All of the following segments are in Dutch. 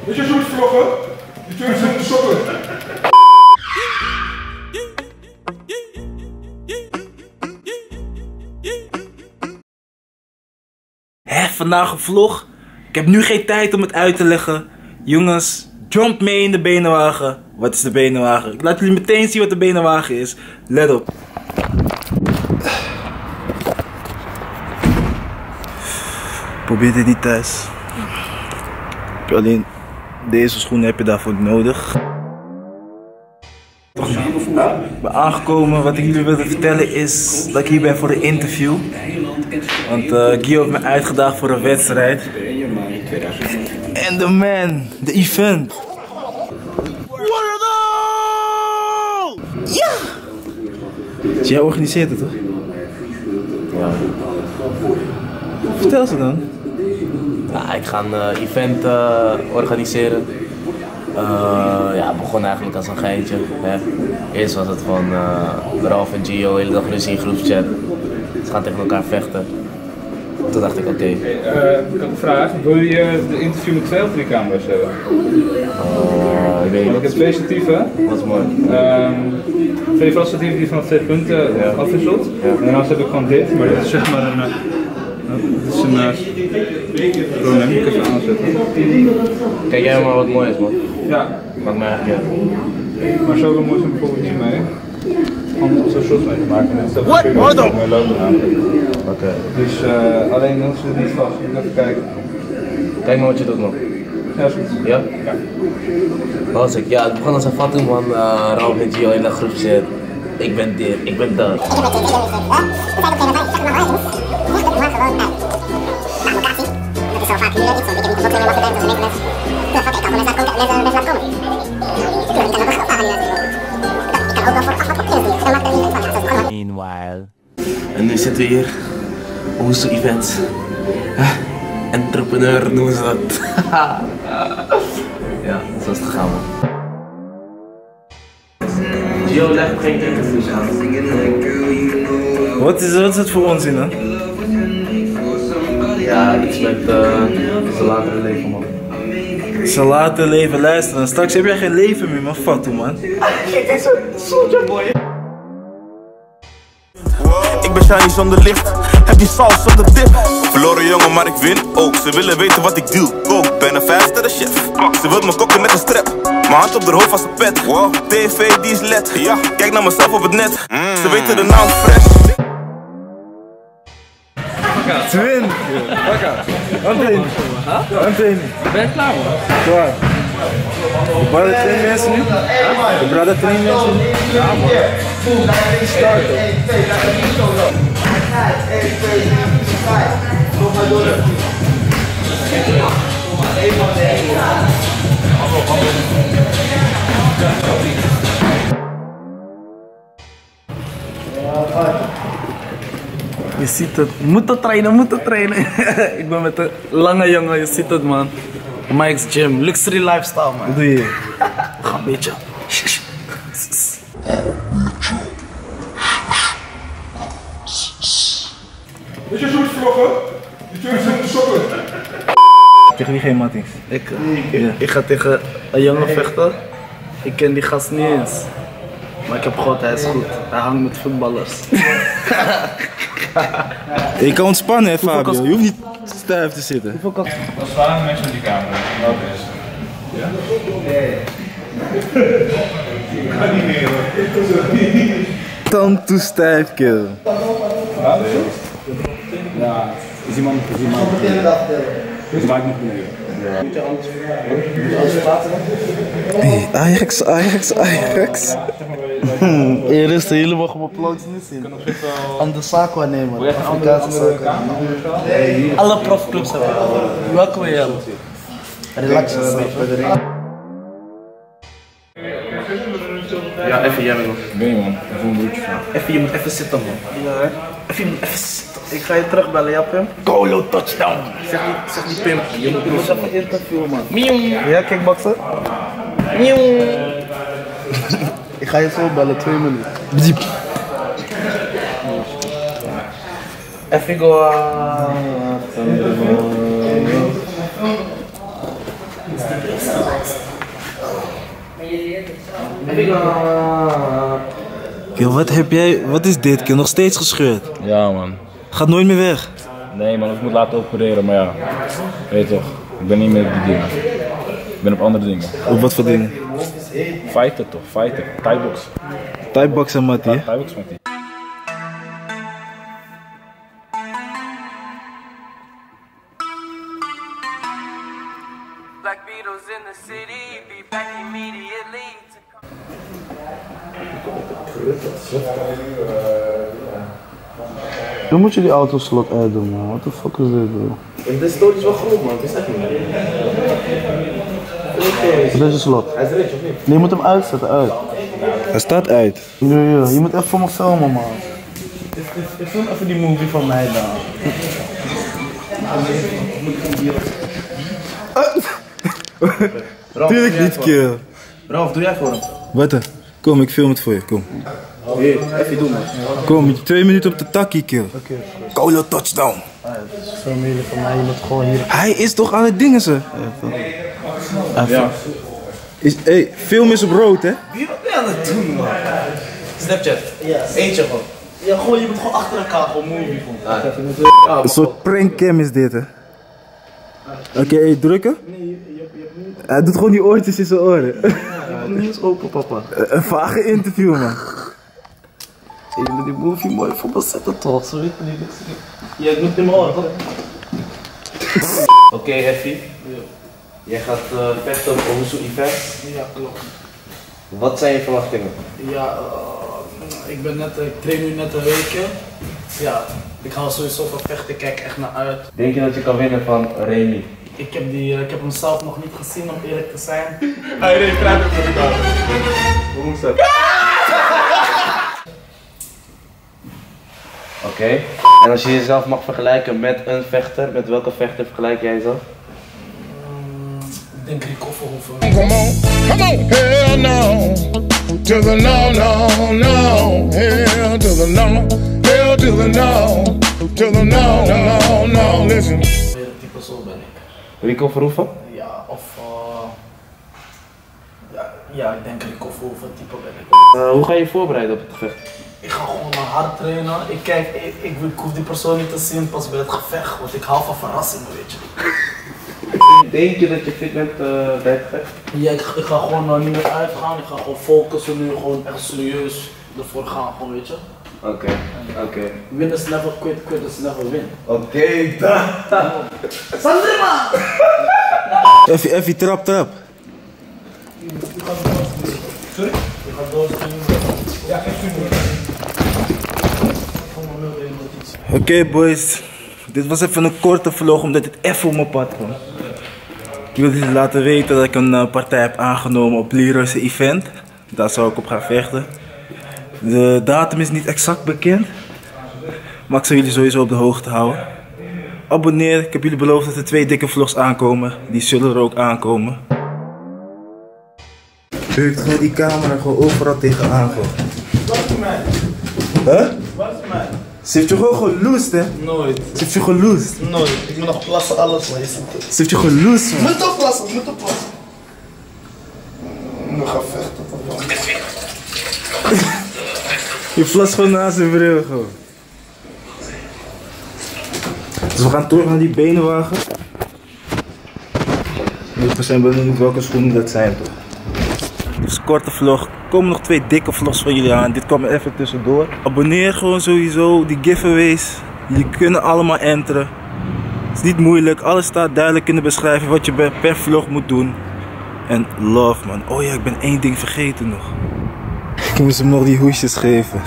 Weet je zo moet vloggen? Die twee zijn te sokken. Vandaag een vlog. Ik heb nu geen tijd om het uit te leggen. Jongens, jump mee in de benenwagen. Wat is de benenwagen? Ik laat jullie meteen zien wat de benenwagen is. Let op. Probeer dit niet thuis. Alleen deze schoenen heb je daarvoor nodig. Ik ben aangekomen. Wat ik jullie wilde vertellen is dat ik hier ben voor een interview. Want Guillaume heeft me uitgedaagd voor een wedstrijd. En de man, de event. Ja! Dus jij organiseert het toch? Ja. Vertel ze dan. Ja, ik ga een event organiseren. Het begon eigenlijk als een geintje. Hè. Eerst was het van Ralf en Gio, de hele dag ruzie in groepschat. Ze gaan tegen elkaar vechten. Toen dacht ik, oké. Ik had een vraag. Wil je de interview met 2 of 3 camera's hebben? Ik weet Want ik heb 2 statieven. Dat is mooi. 2 vaststatieven die vanaf 2 punten afwisselt. Ja. En daarnaast heb ik gewoon dit, maar dit is zeg maar een... dit is een... Gewoon een even aanzetten. Kijk jij maar wat mooi is, man. Ja. Maakt mij eigenlijk uit. Maar zo mooi zijn bijvoorbeeld niet mee. Om zo'n shots mee te maken. Net zoals ik lopen namelijk. Oké. Dus alleen dan is het niet vast. Je moet even kijken. Kijk maar wat je doet, man. Ja, is goed. Ja? Ja. Wat was ik? Ja, het begon als een fatsoen van Ralf en Gio in de groep zit. Ik ben dit, ik ben dat. Meanwhile. En nu zitten we hier. Oezo events. Entrepreneur noemen ze dat. Ja, zo is het gegaan, man. Gio legt geen interviews aan. Wat is het voor onzin, hè? Ja, iets met zijn latere leven, man. Ze laten leven luisteren. Straks heb jij geen leven meer, man. Fatu, man. Kijk, deze soldier boy. Ik ben shiny zonder licht, heb die saus zonder dip. Verloren jongen, maar ik win ook. Ze willen weten wat ik doe. Go, ben een 5-sterren chef. Ze wil me kokken met een strap. Mijn hand op haar hoofd als een pet. Wow. TV die is led. Ja. Kijk naar mezelf op het net. Ze weten de naam fresh. Twin! Anthony! Anthony! Ben je klaar, man? Klaar. Je brother train mensen nu? Je brother train mensen nu? Ja, man. Start. Je ziet het. Moeten trainen. Ik ben met een lange jongen, je ziet het, man. Mike's Gym, luxury lifestyle, man. Wat doe je? Ga een beetje. Weet je zo moet vloggen? Die twee zijn te sokken. Tegen wie geen matties? Ik ga tegen een jongen vechten. Ik ken die gast niet eens. Maar ik heb gehoord, hij is goed. Hij hangt met voetballers. Je kan ontspannen, hè, Fabio. Je hoeft niet stijf te zitten. Dat waren mensen in die camera. Welke is het? Ja? Nee. Ik ga niet meer, hoor. Tand toe stijf, kill. Ja, is iemand. Dus maak nog beneden. Hey, Ajax. Hier is de hele mogen mijn plaats niet zien. Aan de zaak waarnemen. Afrikaanse zaak. Alle profclubs hebben we. Welke wil je hebben? Relax. Ja, even jij nog. Ben je, man? Even een broertje van. Even, je moet even zitten, man. Ja, even, je moet even zitten. Ik ga je terugbellen, ja, Pim? Golo touchdown. Zeg niet Pim. Je moet even interviewen, man. Miauw. Ja, kickboksen? Miauw. Ik ga je zo bellen, 2 minuten. Diep. Even go. Kill, wat is dit, Kill? Nog steeds gescheurd? Ja man. Gaat nooit meer weg? Nee man, ik moet laten opereren, maar ja. Weet je toch, ik ben niet meer op die dingen. Ik ben op andere dingen. Op wat voor dingen? Fighten toch, fighten. Thai-box. Thai-box en Mattie, hè? Thai-box met die. Black Beatles in the city, be back immediately. Dan moet je die autoslot uitdoen, man. What the fuck is dit, bro? De story is wel groot, man. Het is echt niet. Deze slot. Hij is rich, of niet? Nee, je moet hem uitzetten, uit. Hij staat uit. Ja, je moet even voor me filmen, man. Ik film even die movie van mij dan. Tuurlijk niet, Kill. Ralf, doe jij voor hem? Wat dan? Kom, ik film het voor je, kom. Hier, even doen, man. Kom, 2 minuten op de takkie, Kill. Colo touchdown. Film jullie van mij, je moet gewoon hier. Hij is toch aan het dingen, ze? Ja. Hey, film is op rood, hè? Wie wat ben je aan het doen, man? Snapchat. Eentje gewoon. Ja, gewoon, je moet gewoon achter elkaar gewoon movie van. Een soort prankcam is dit, hè? Oké, hey, drukken? Hij doet gewoon die oortjes in zijn oren. Niet eens open, papa. Een vage interview, man. Je moet die movie mooi voor me zetten, toch? Zo weet je niet. Ja, ik moet in mijn oren, toch? Oké, Effie. Jij gaat vechten op Owusu event. Ja, klopt. Wat zijn je verwachtingen? Ja, ik train nu net een weekje. Ja, ik ga sowieso van vechten, ik kijk echt naar uit. Denk je dat je kan winnen van Remy? Ik heb hem zelf nog niet gezien, om eerlijk te zijn. Hey, nee, praat ook met elkaar. Hoe moest dat? Oké. En als je jezelf mag vergelijken met een vechter, met welke vechter vergelijk jij jezelf? Ik denk Rico Verhoeven. Come on, hell no, to the no, no, no, hell to the no, hell to the no, to the no, no, no, listen. Type zo ben ik. Rico Verhoeven? Ja, of ja, ik denk Rico Verhoeven type ben ik. Hoe ga je je voorbereiden op het gevecht? Ik ga gewoon hard trainen. Ik hoef die persoon niet te zien pas bij het gevecht, want ik hou van verrassingen, weet je. Denk je dat je fit bent bij het gevecht? Ja, ik ga gewoon niet meer uitgaan. Ik ga gewoon focussen nu, gewoon echt serieus ervoor gaan, gewoon, weet je. Oké. Win is never quit, quit is never win. Oké, dan. Sandrima! Effie, trap. Sorry? Je gaat doorsturen. Ja, Oké, boys. Dit was even een korte vlog, omdat het even op mijn pad kwam. Ik wil jullie laten weten dat ik een partij heb aangenomen op Leroy's event. Daar zou ik op gaan vechten. De datum is niet exact bekend, maar ik zal jullie sowieso op de hoogte houden. Abonneer, ik heb jullie beloofd dat er 2 dikke vlogs aankomen. Die zullen er ook aankomen. Ik ga die camera gewoon overal tegenaan gooien. Wat is mij? Huh? Wat is mij? Ze heeft je gewoon geloosd, hè? Nooit. Ze heeft je geloosd. Nooit. Ik moet nog plassen, alles, maar je ziet het. Ze heeft je geloosd, man. Moet op plassen. We gaan vechten. Je flas gewoon naast zijn bril, gewoon. Dus we gaan terug naar die benenwagen. We zijn benieuwd welke schoenen dat zijn, toch? Dus korte vlog. Er komen nog 2 dikke vlogs van jullie aan. Dit kwam er even tussendoor. Abonneer gewoon sowieso. Die giveaways. Jullie kunnen allemaal enteren. Het is niet moeilijk. Alles staat duidelijk in de beschrijving wat je per vlog moet doen. En love, man. Oh ja, ik ben 1 ding vergeten nog. Ik moest hem nog die hoesjes geven.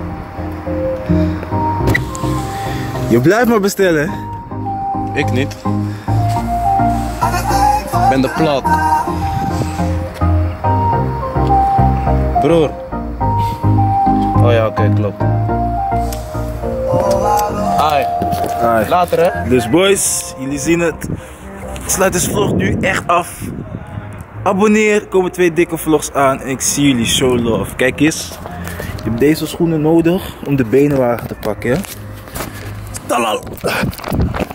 Je blijft maar bestellen. Ik niet. Ik ben de plak. Broer. Oh ja, oké, klopt. Ai. Later, hè? Dus boys, jullie zien het. Ik sluit deze vlog nu echt af. Abonneer, er komen 2 dikke vlogs aan en ik zie jullie. Show love. Kijk eens. Je hebt deze schoenen nodig om de benenwagen te pakken, hè? Talal.